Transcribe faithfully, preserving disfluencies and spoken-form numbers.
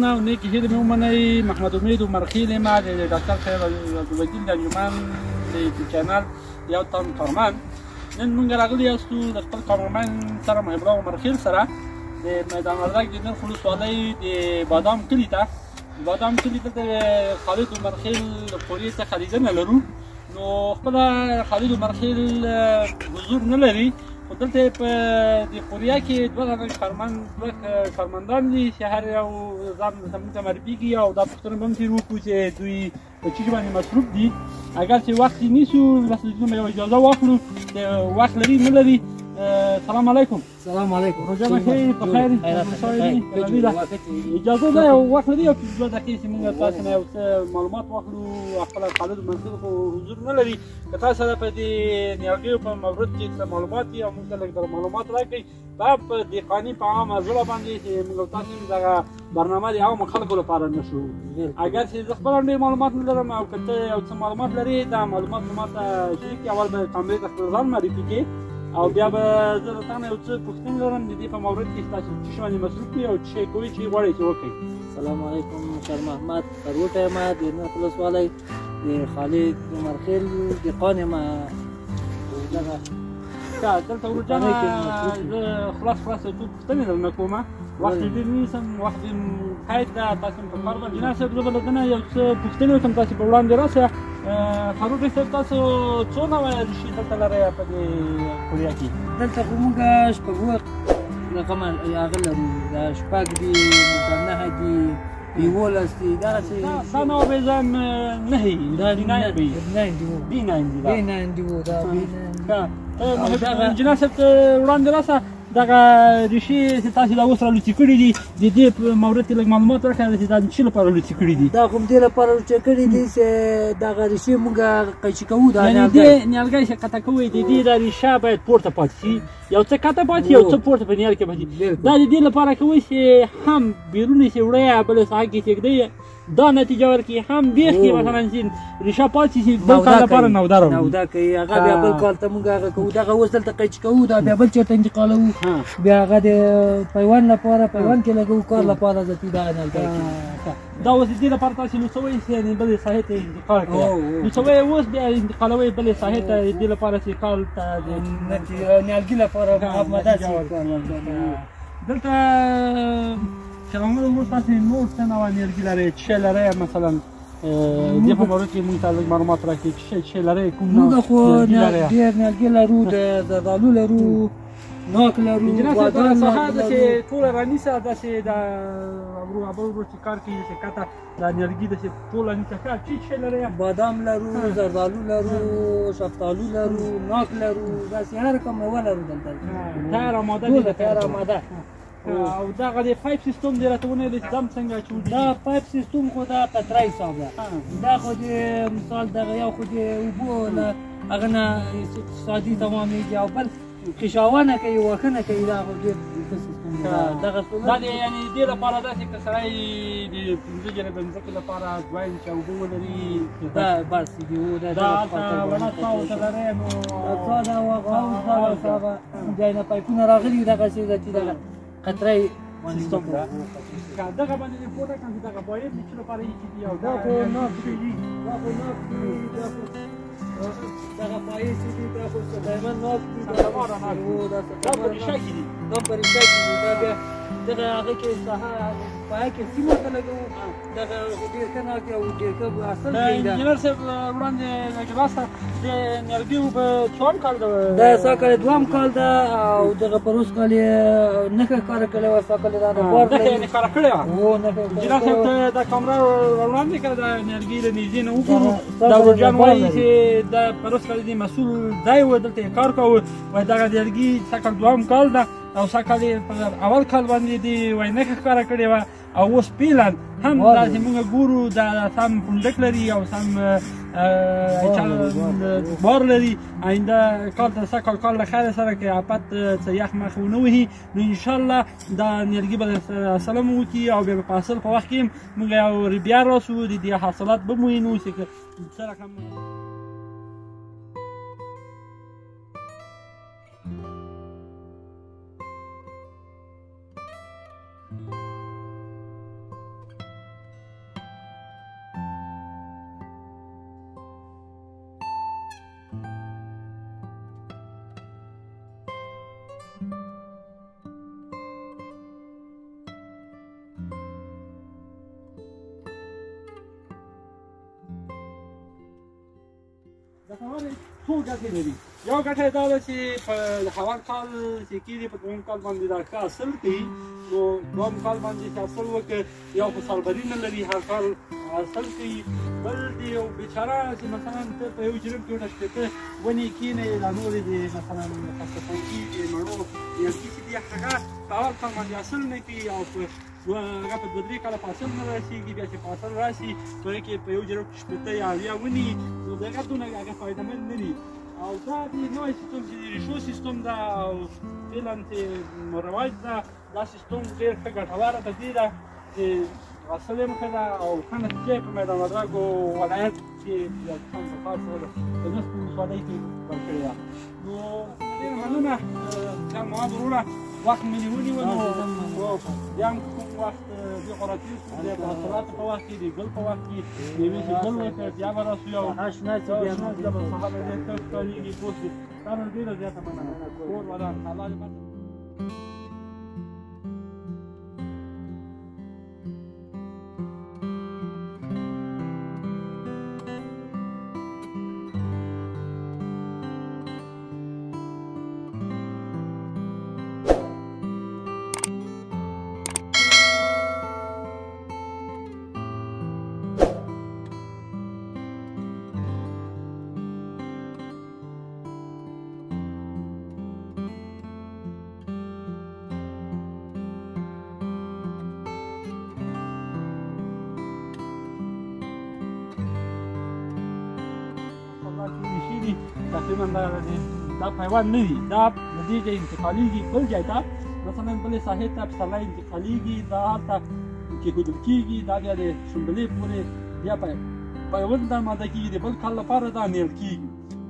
دعاونه او نیکې هیلې مې ومنئ. محمد امید عمرخیل یم د ډاکټر صاحب عبدالوکیل د انجمن د یوټیوب چینل یو تن کارمند. نن موږ راغلي یاستو د خپل کارمند سره محب الله عمرخیل سره د میدان وردګ د نرخ ولسوالۍ د بادام کلي ته. بادام کلي ته د خالد عمرخیل قوریې څخه لیدنه لرو. نو خپله خالد عمرخیل حضور نه لري، خو دلته په دې قوریه کې دوه دانه کارمند دوه کارمندان دي چې هر یو ځان زموږ ته معرفي کړي او دا پوښتنه به هم ترې وکړو چې دوی په څه شي باندې مصروف دي. اگر چې وخت یې نیسو بس به یو اجازه واخلو، وخت لري نه لري. سلام علیکم. سلام علیکم. روژه بخیر، په خیر اجازه ده یو وخت لري یو دوه دقیقې چې موږ تاسو نه یو څه معلومات واخلو. خپل خالد عمرخیل خو حضور نه لري، که تاسو سره په دې نیالګیو په مورد کې څه معلومات وي او موږ ته لږ معلومات راکړئ دا په دهقاني په عامه ژبه باندې چې موږ تاسو دغه برنامه د عامو خلکو لپاره نه شو. اگر چې زه خپله ډېر معلومات نه لرم او که ته یو څه معلومات لرې دا معلومات زه ما ته شریک کړي. اول به کامرې ته خپل ځان معرفي کړې او بیا به زه د تا نه یو څه پوښتنې لرم د دې په مورد کې تاسو څه شي باندې مصروف یې او څه شی کوئ چې غواړئ چې وکړئ. سلام علیکم. شیر محمد کروټه یم د نرخ ولسوالۍ د خالد عمرخیل دهقان یم. دغه دلته ورجانه زه خلاص خلاص څو پوښتنې درنه کوم. وخت یې ډېر نیسم، وخت یې قید ده، تاسو په کار باندې جناب صاحب زه به له ده نه یو څه پوښتنې وکړم تاسو په وړاندې راسه. فاروق صاحب تاسو څو نوعه ریښې دلته لرئ په دې قوریه کې؟ دلته خو موږ شپږ رقمه هغه لرو، دا شپږ دي، نهه دي، یولس دي، دغسې دا نوع به ځان نهه دا بي ناین بي ناین دي بي ناین دي بي ناین دي دا بي ناین. انجینر صاحب ته وړاندې راسه دغه ریښې چې تاسو دا اوس رالوڅې کړي دي د دې په مورد کې لږ معلومات راکړه چې دا د څه لپاره رالوڅې کړي دي؟ دا خو دې لپاره رالوڅې کړي دي چې دغه ریښې موږ قیچي کوو. دا یعنې دې نیالګی چې قطع کوئ د دې دا ریښه باید پورته پاتې شي، یو څه قطع پاتې یو څه پورته په نیال کې پاتې. دا د دې لپاره کوئ چې هم بیرون یې وړئ بلې ساحه کې کېږدئ دا نتیجه ورکړي، هم بیخ کې مثلا چې ریښه پاتې شي بل کال لپاره نوده راوړي. نوده کوي هغه بیا بل کال ته موږ هغه کوو. دغه اوس دلته قیچي کوو دا بیا بل چېرته انتقالوو، بیا هغه د پیوند لپاره پیوند کې لګوو، کار لپاره ذاتي دا نیالګی دا اوس د دې لپاره تاسو لوڅوئ چې بلې ساحې ته انتقال کړئ. لوڅوئ اوس بیا انتقالوئ بلې ساحې ته د دې لپاره چې کال ته د نیالګي لپاره ماده شي. دلته شیر محمد وروسته تاسو نور څه نوع نیالګي لرئ؟ څه شی لرئ مثلا دې په مورد کې موږ ته لږ معلومات راکړئ چې څه شی لرئ؟ کوم نوع موږ خو ډېر نیالګي لرو، د زردالو لرو، ناک لرو، بادام ساحه داسې ټوله رانیسه داسې د ورو ابل ورو چې کار کوي چې کته دا نیالګي داسې ټوله نیسه ښه څه شی لرئ؟ بادام لرو، زردالو لرو، شفتالو لرو، ناک لرو، داسې هر کوم میوه لرو دلته. تیار آماده دي؟ تیار آماده. او دغه د پایپ سیستم دی راته ونیولې چې دم څنګه اچولی؟ دا پایپ سیستم خو دا قطره حساب ده. دا خو د مثال دغه یو خو د اوبو له هغه نه اقتصادي تمامېږي او بل خشاونه کوي، واښنه کوي. دا خو ډېر ښه سیستم دی. دغه دا د یعنې دې لپاره داسې که سړی د پنځه جریبه ځمکې لپاره دوه انچه اوبه ولري دا بس دي. دا هلته وړه څا ورته لرئ نو څا دا واغه ځای نه پایپونه راغلي دغسې ذاتي دغه قطره سیستم ده. دغه باندې دې پورته کړم چې دغه باید د څه لپاره ایښي دي او دا خو ناک دي، دا خو ناک دي، دا خو دغه پایې چې دي دا خو دایمن ناک دي، دا په ریښه کې دي، دا په ریښه کې دي. دا بیا دغه هغه کې ساحه پایه کې سیمه ته لګوو. دغه ډېر ښه ناک او ډېر ښه حاصل کوي. انجینر صاحب وړاندې لږ راسه د نیالګیو به څوم کال ده؟ دا سا کال دویم کال ده او دغه پر اوس کال یې نښه ښکاره کړې وه. سا کال یې دا نښه یې ښکاره کړې وه. هو نښه انجینر صاحب ته دا کامره وړاندې کړه د نیالګي له نږدې نه وګورو. دا ورجان وایي چې دا پر اوس کال د مسؤل دی و دلته یې کار کوو. وایي دغه نیالګي سا کال دویم کال ده او سا کال یې په اول کال باندې دې وایي نښه ښکاره کړې وه او اوس پیلن هم داسې موږ ګورو دا سم پونډک لري او سم بار لري. آینده کال ته سږ کال کال له خیره سره که آفت څه یخ مخ ونه وهي نو انشاءالله دا نیالګي به سلام وکړي او بیا به په حاصل په وخت کې موږ یو بیا راسو د دې حاصلات به مو وینو چې څه رقم ګټورې څو ګټې لري. یو ګټه دا ده چې په اول کال چې کېږي په دویم کال باندې دا ښه حاصل کوي، نو دویم کال باندې چې حاصل وکړي یو په سالبري نه لري، هر کال حاصل کوي. بل د یو بیچاره چې مثلا ته په یو جرم کې ورته شپېته ونې کېنئ، لا نورې د مثلا خسته‌پنکي د مڼو نیالګي چې دي هغه په اول کال باندې حاصل نه کوي او په هغه په دوه درې کاله په حاصل نه رسېږي. بیا چې په حاصل راشي په هغې کې په یو جرم کې شپېته یا اویا ونې، نو د هغه دونه هغه فایدهمند نه دي. او دا د نوی سیستم چې د ریشو سیستم ده او فعلا چې رواج ده، دا سیستم ډېر ښه ګټوره په دې ده چې حاصل یې ښه ده او ښه نتیجه یې په میدان وردګو ولایت کې د افغانستان په خاص ډول د نس په ولسوالۍ کې ورکړې ده. نو ډېره مننه جان محمد وروره، وخت مې نیولي و، نو بیا هم کوم وخت بیا خو راتېر شو، بیا د حاصلاتو په وخت کې د ګل په وخت کې مېوې چې ګل وکړ بیا به راسو یو اشنا چې بیا بیا به سهار به ډېر ښه ښکارېږي. پوه شوې؟ تا نن ډېره زیاته مننه. کور ودان، الله دې برکت. تقریبا دا پیوند نه دي، دا د دې ځای انتقالېږي بل ځای ته، مثلا بلې ساحې ته پسرلی انتقالېږي، دا هلته کېښودل کېږي، دا بیا د شنبلې پورې بیا پیوند آماده کېږي، د بل کال لپاره دا نیول کېږي.